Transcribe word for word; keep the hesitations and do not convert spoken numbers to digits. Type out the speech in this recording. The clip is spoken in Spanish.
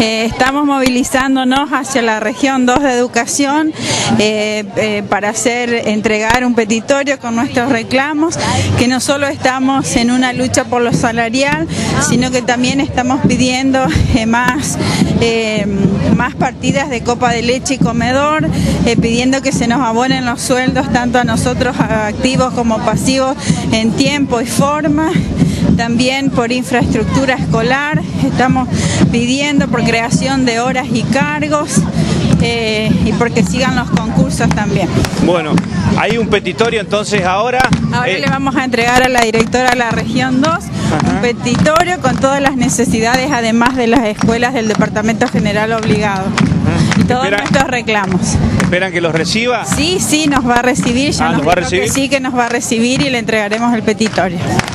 Eh, estamos movilizándonos hacia la región dos de educación eh, eh, para hacer entregar un petitorio con nuestros reclamos, que no solo estamos en una lucha por lo salarial, sino que también estamos pidiendo eh, más, eh, más partidas de copa de leche y comedor, eh, pidiendo que se nos abonen los sueldos tanto a nosotros activos como pasivos en tiempo y forma. También por infraestructura escolar, estamos pidiendo por creación de horas y cargos eh, y porque sigan los concursos también. Bueno, hay un petitorio entonces ahora. Ahora eh... le vamos a entregar a la directora de la región dos Ajá. un petitorio con todas las necesidades, además de las escuelas del Departamento General Obligado. Ajá. Y todos ¿Esperan, nuestros reclamos. ¿Esperan que los reciba? Sí, sí, nos va a recibir. Ya ah, nos ¿nos va a recibir? Que sí, que nos va a recibir y le entregaremos el petitorio.